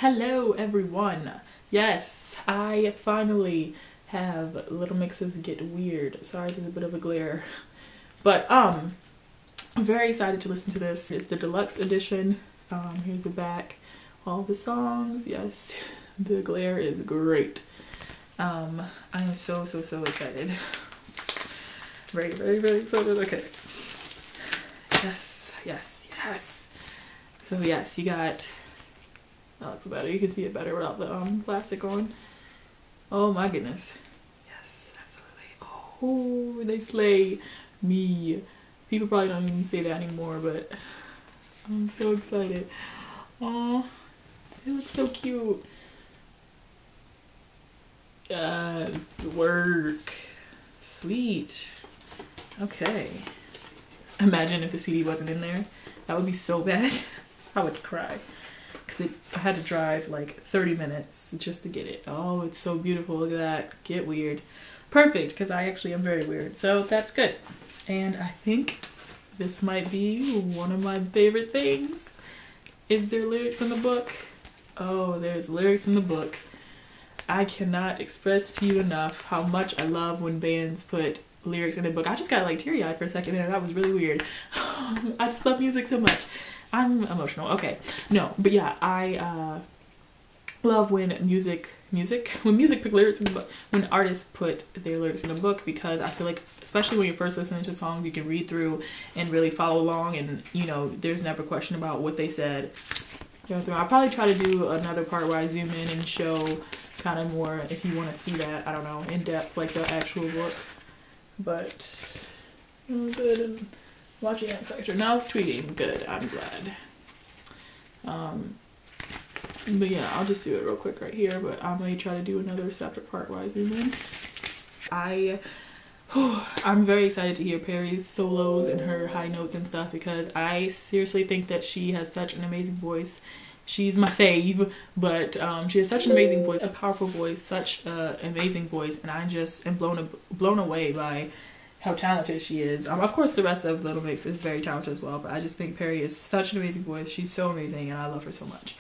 Hello everyone. Yes, I finally have Little Mixes Get Weird. Sorry, there's a bit of a glare. But I'm very excited to listen to this. It's the deluxe edition. Here's the back. All the songs. Yes, the glare is great. I am so excited. Very excited. Okay. Yes. So yes, you got, that looks better. You can see it better without the plastic on. Oh my goodness. Yes, absolutely. Oh, they slay me. People probably don't even say that anymore, but I'm so excited. Oh, it looks so cute. Yes, work. Sweet. Okay. Imagine if the CD wasn't in there. That would be so bad. I would cry. Because I had to drive like 30 minutes just to get it. Oh, it's so beautiful. Look at that. Get weird. Perfect, because I actually am very weird. So that's good. And I think this might be one of my favorite things. Is there lyrics in the book? Oh, there's lyrics in the book. I cannot express to you enough how much I love when bands put lyrics in the book. I just got like teary-eyed for a second there. That was really weird. I just love music so much. I'm emotional. Okay. No, but yeah, I love when music put lyrics in the book, when artists put their lyrics in the book, because I feel like, especially when you're first listening to songs, you can read through and really follow along, and you know, there's never question about what they said. I'll probably try to do another part where I zoom in and show kind of more, if you want to see that, I don't know, in depth, like the actual book. But good. And watching X Factor. Now it's tweeting. Good. I'm glad. But yeah, I'll just do it real quick right here. But I may try to do another separate part where I zoom in. I'm very excited to hear Perry's solos and her high notes and stuff, because I seriously think that she has such an amazing voice. She's my fave, but she has such an amazing voice, a powerful voice, such an amazing voice, and I just am blown away by how talented she is. Of course, the rest of Little Mix is very talented as well, but I just think Perry is such an amazing voice. She's so amazing, and I love her so much.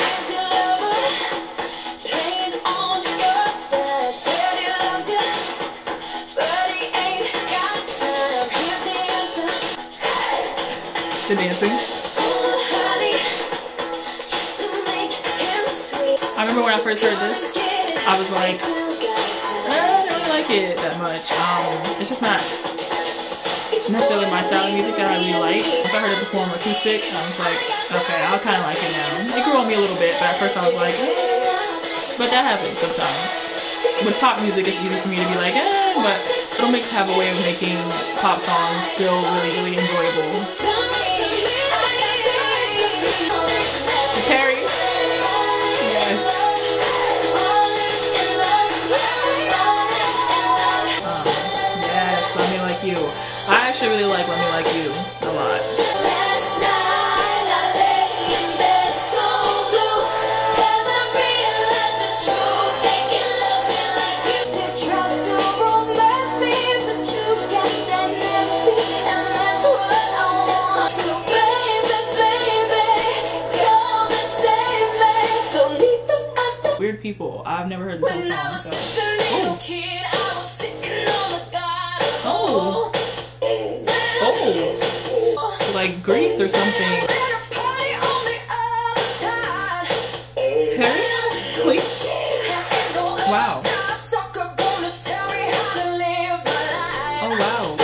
The dancing. I remember when I first heard this, I was like, I don't really like it that much. It's just not necessarily my style of music that I really like. Once I heard it perform acoustic, I was like, okay, I'll kind of like it now. It grew on me a little bit, but at first I was like, but that happens sometimes. With pop music, it's easy for me to be like, but Little Mix have a way of making pop songs still really enjoyable. Perry. Yes. Yes, Let Me Like You. I actually really like Let Me Like You a lot. Last night I lay in bed so blue, 'cause I realized the truth. They can love me like you. They try to romance me, but you got that nasty, and that's what I want. So baby, come and save me. Don't need those other weird people. I've never heard this whole song, so. Like Grease or something. Perry? Please? Wow. Oh wow.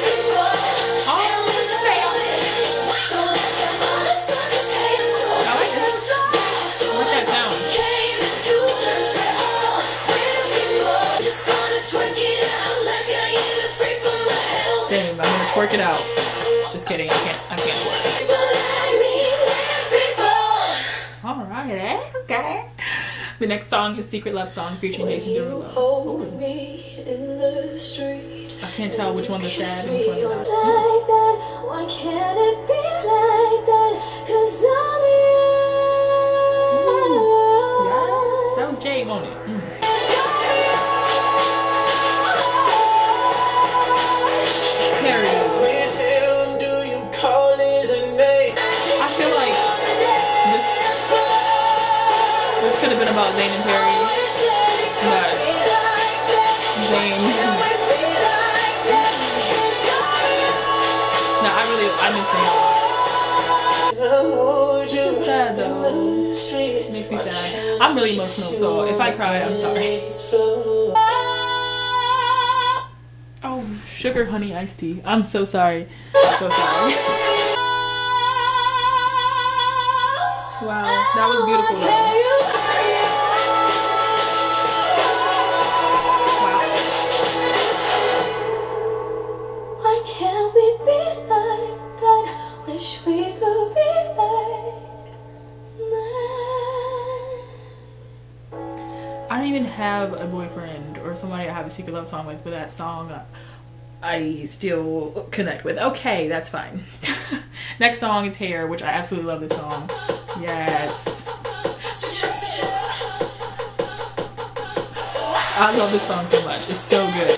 I like this. I like that sound. Same, I'm gonna twerk it out. Just kidding, I can't work. Alright, okay. The next song is Secret Love Song featuring Jason Derulo. I can't tell which one's sad and which one's not. Why can't it be like that? 'Cause I'm yes, that was Jay on it. I feel like this This could have been about Zayn and Perry, but Zayn. No, I miss Zayn a lot. It's sad though. It makes me sad. I'm really emotional, so if I cry, I'm sorry. Oh, sugar honey iced tea. I'm so sorry. So sorry. Wow, that was beautiful though. Wish we could be like that. I don't even have a boyfriend or somebody I have a secret love song with, but that song I still connect with. Okay, that's fine. Next song is Hair, which I absolutely love this song. Yes. I love this song so much. It's so good.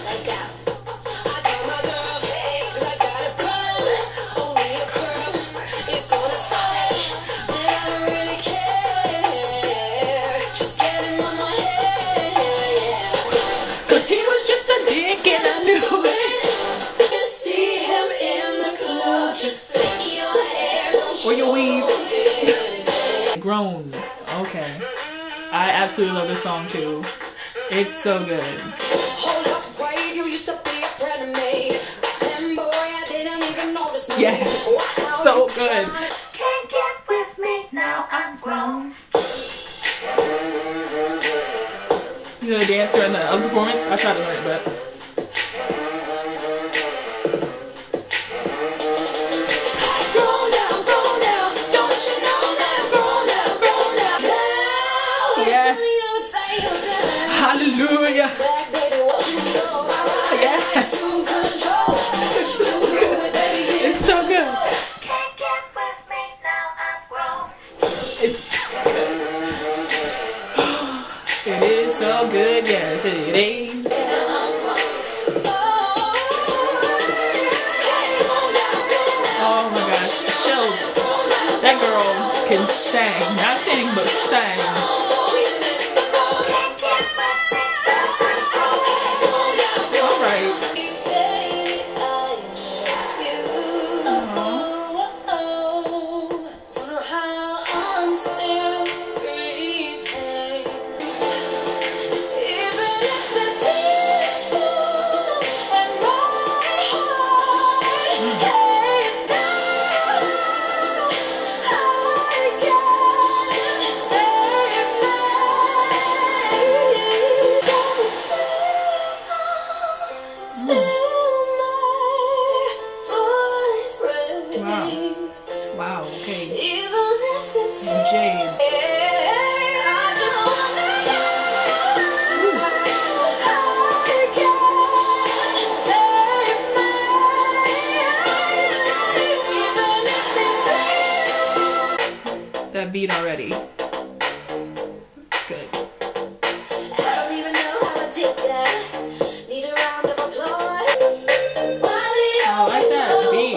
Or your weave. Grown. Okay. I absolutely love this song too. It's so good. Yes. So good. Can't get with me now, I'm grown. You know the dance during the other performance? I tried to learn it, but hallelujah. Yes. It's so good. Can't get with me now, I'm grown. It's so good. It is so good, yes it is. Oh my gosh, chills. That girl can sing. Not sing, but sing. Wow, okay. Jade. That beat already. It's good. I don't even know how I did that. Need a round of applause. I like that beat.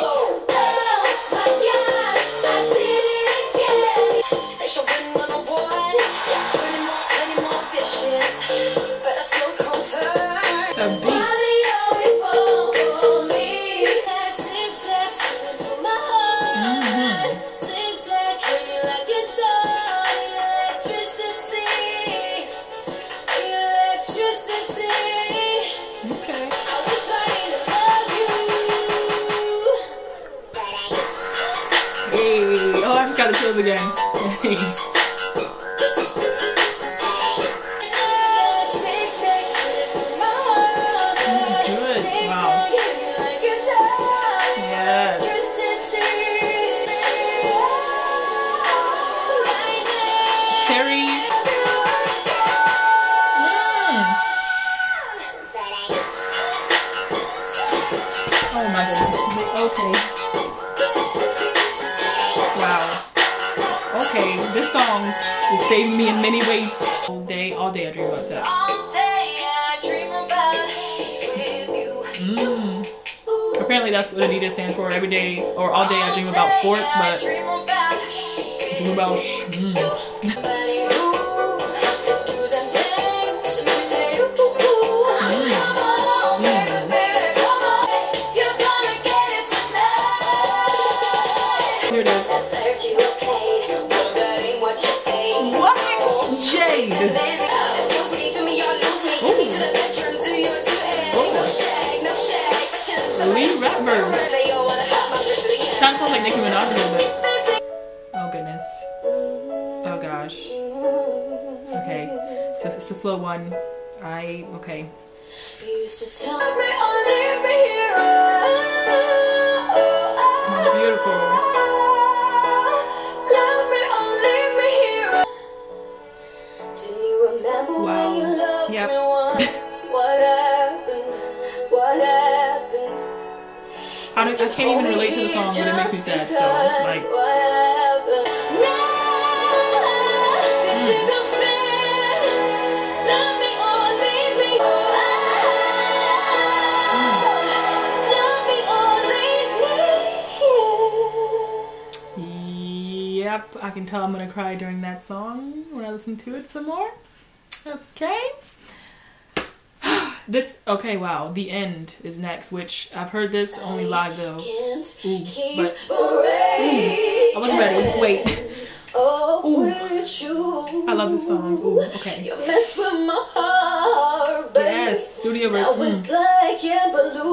Oh, I just got the chills again. Good. Wow. Yes. Harry. Oh my goodness. Okay. Okay, this song is saving me in many ways. All day I dream about sex. All day I dream about with you. Apparently that's what Adidas stands for. Every day or all day I dream about sports, but I dream about read. Lead rap verse. Kind of sounds like Nicki Minaj a little bit. Oh goodness. Oh gosh. Okay, so it's a slow one. Okay. It's beautiful. Wow. Yep. I can't even relate to the song, but it makes me sad still. Like, yep, I can tell I'm gonna cry during that song when I listen to it some more. Okay. Okay, wow, the end is next, which I've heard this only live though. But I wasn't ready. Wait. Ooh. I love this song. Ooh, okay. Yes, studio version. Black and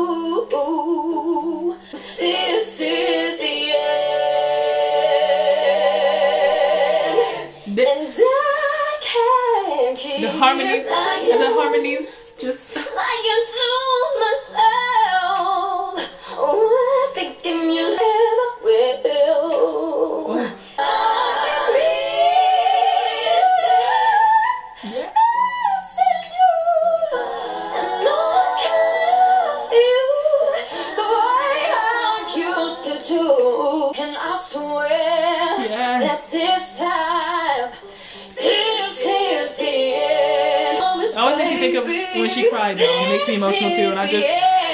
blue. This is the end. And I can't keep the harmonies just like into myself. Oh, thinking you never will. And I swear that this time, this is the end. It always makes me think of when she cried though. It makes me emotional too, and I just...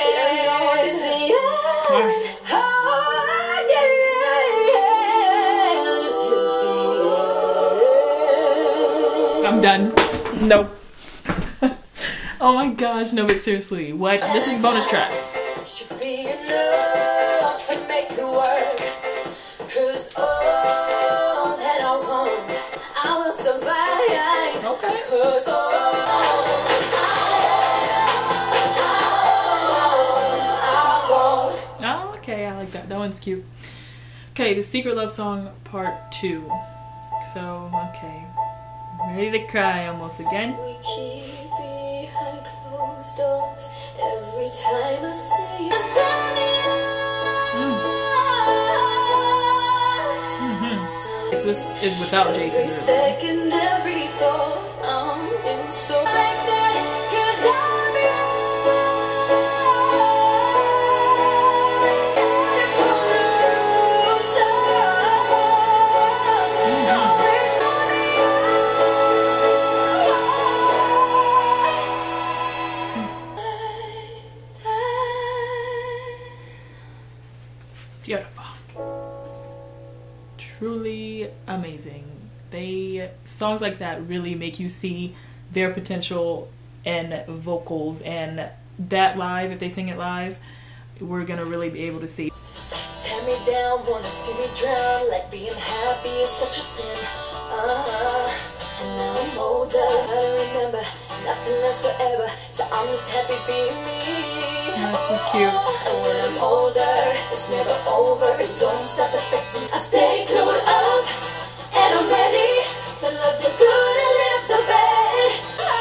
I'm done. Nope. Oh my gosh, no, but seriously, what? This is bonus track. Should be enough to make it work. Cause all that I want, I will survive. Okay. Cause all I want. Oh, okay, I like that. That one's cute. Okay, the Secret Love Song Part 2. So, okay. I'm ready to cry almost again. We keep behind closed doors every time I say This is without Jason. Every second, every thought, I'm in so like that, 'cause I'm from the rooftops. Beautiful. Truly amazing. Songs like that really make you see their potential and vocals, and that live, if they sing it live, we're gonna really be able to see. Tear me down, wanna see me drown, like being happy is such a sin. And now I'm older, I remember nothing lasts forever, so I'm just happy being me. This was cute. And when I'm older, it's never over, it don't stop affecting me. I stay glued up, and I'm ready to love the good and live the bad.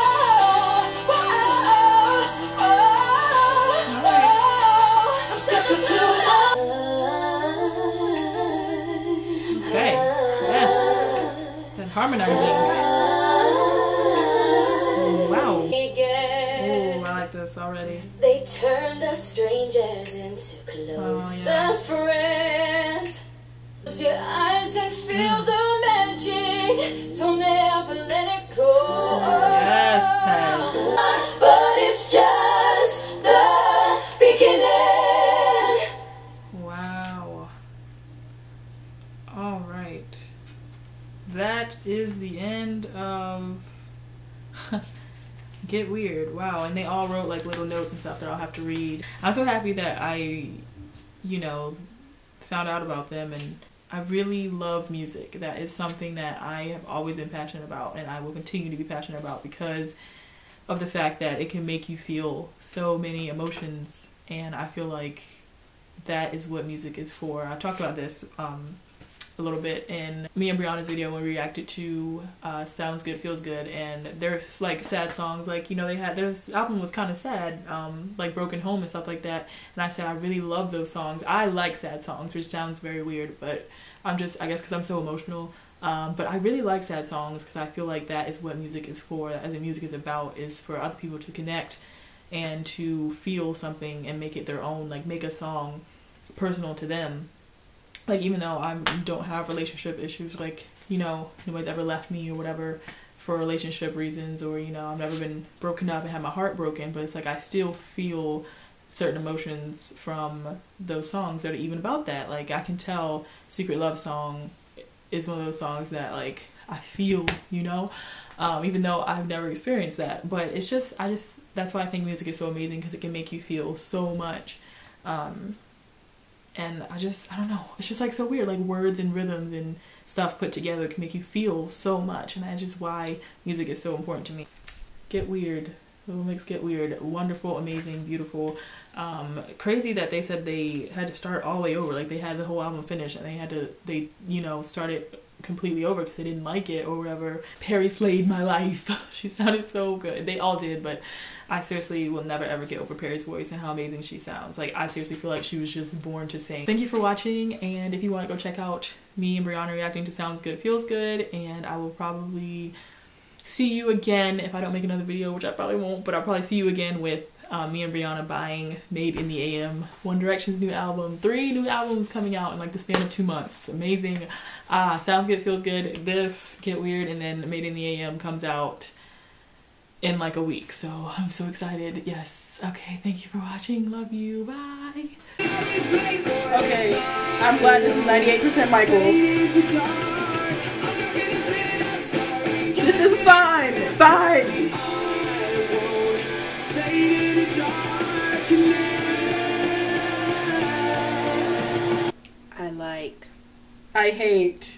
Okay, yes, then harmonizing. Wow. Oh, I like this already. They turned us strangers into closest friends. Close your eyes and feel the magic. Don't ever let it go. Yes, but it's just the beginning. Wow. All right. That is the end of Get Weird. Wow. And they all wrote like little notes and stuff that I'll have to read. I'm so happy that I, you know, found out about them and I really love music. That is something that I have always been passionate about, and I will continue to be passionate about because of the fact that it can make you feel so many emotions, and I feel like that is what music is for. I talked about this a little bit in me and Brianna's video when we reacted to Sounds Good, Feels Good, and there's like sad songs, like, you know, this album was kind of sad, like Broken Home and stuff like that, and I said I really love those songs. I like sad songs, which sounds very weird, but I guess because I'm so emotional, but I really like sad songs because I feel like that is what music is for, as what music is about, is for other people to connect and to feel something and make it their own, like make a song personal to them. Like, even though I don't have relationship issues, like, you know, nobody's ever left me or whatever for relationship reasons, or, you know, I've never been broken up and had my heart broken, but it's like I still feel certain emotions from those songs that are even about that. Like, I can tell Secret Love Song is one of those songs that, like, I feel, you know, even though I've never experienced that. But it's just, that's why I think music is so amazing, because it can make you feel so much. And I don't know, it's just like so weird, like words and rhythms and stuff put together can make you feel so much, and that's just why music is so important to me. Get Weird, Little Mix Get Weird, wonderful, amazing, beautiful. Crazy that they said they had to start all the way over, like they had the whole album finished and they you know, started completely over because they didn't like it or whatever. Perry slayed my life. She sounded so good. They all did, but I seriously will never ever get over Perry's voice and how amazing she sounds. Like, I seriously feel like she was just born to sing. Thank you for watching, and if you want to go check out me and Brianna reacting to Sounds Good, Feels Good, and I will probably see you again if I don't make another video, which I probably won't, but I'll probably see you again with me and Brianna buying Made in the AM, One Direction's new album. 3 new albums coming out in like the span of 2 months. Amazing. Sounds Good, Feels Good, this, Get Weird, and then Made in the AM comes out in like a week. So I'm so excited. Yes. Okay, thank you for watching. Love you. Bye. Okay, I'm glad this is 98% Michael. This is fine. Fine. I hate.